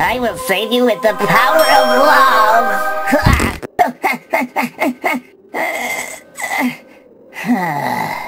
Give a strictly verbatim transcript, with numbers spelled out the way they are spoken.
I will save you with the power of love!